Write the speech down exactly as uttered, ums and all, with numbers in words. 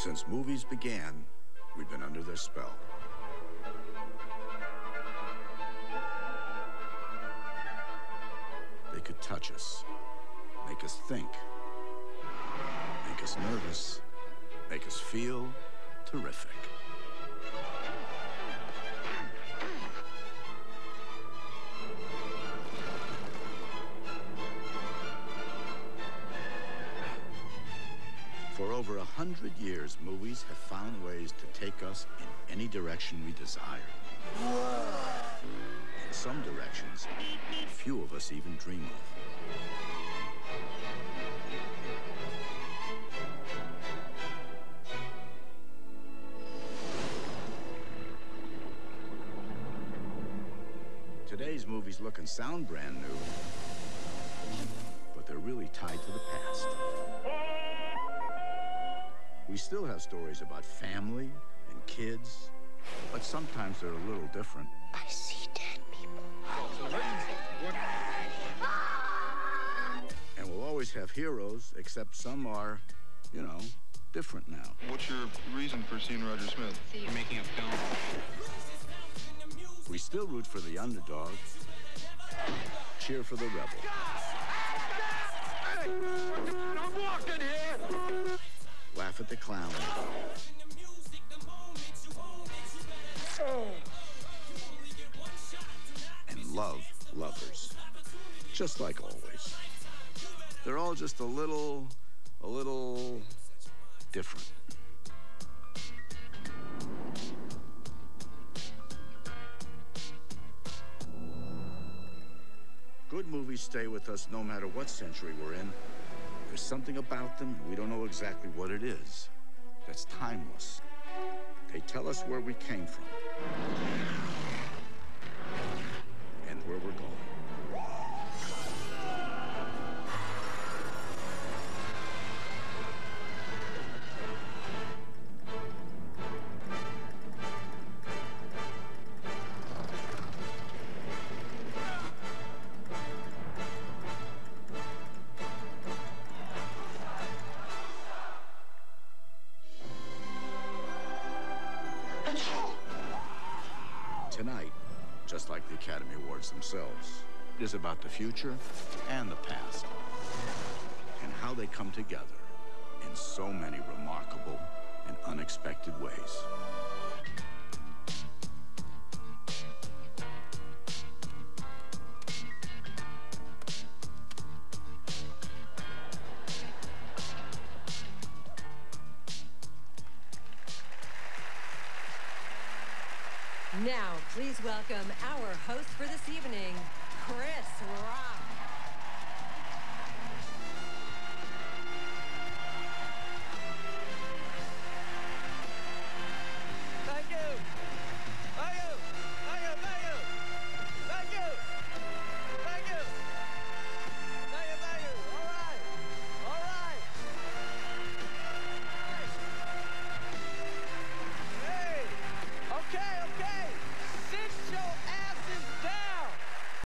Since movies began, we've been under their spell. They could touch us, make us think, make us nervous, make us feel terrific. For over a hundred years, movies have found ways to take us in any direction we desire. Whoa. In some directions, few of us even dream of. Today's movies look and sound brand new, but they're really tied to the past. We still have stories about family and kids, but sometimes they're a little different. I see dead people. And we'll always have heroes, except some are, you know, different now. What's your reason for seeing Roger Smith? You're making a film. We still root for the underdog, cheer for the rebel. Hey, I'm walking here! Laugh at the clown. And love lovers. Just like always. They're all just a little, a little different. Good movies stay with us no matter what century we're in. There's something about them, and we don't know exactly what it is, that's timeless. They tell us where we came from and where we're going. Tonight, just like the Academy Awards themselves, is about the future and the past, and how they come together in so many remarkable and unexpected ways. Now, please welcome our host for this evening, Chris Rock.